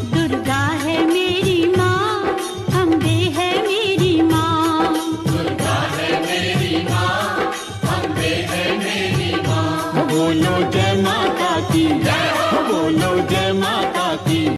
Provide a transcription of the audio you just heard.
दुर्गा है मेरी माँ, अम्बे है मेरी माँ। दुर्गा है मेरी माँ, अम्बे है मेरी माँ। बोलो जय माता की, बोलो जय माता की।